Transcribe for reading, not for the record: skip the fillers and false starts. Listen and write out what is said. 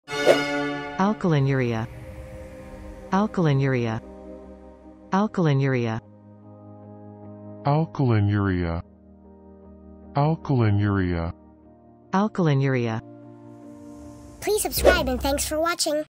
Alkalinuria. Alkalinuria. Alkalinuria. alkalinuria, alkalinuria. Alkalinuria. Please subscribe and thanks for watching.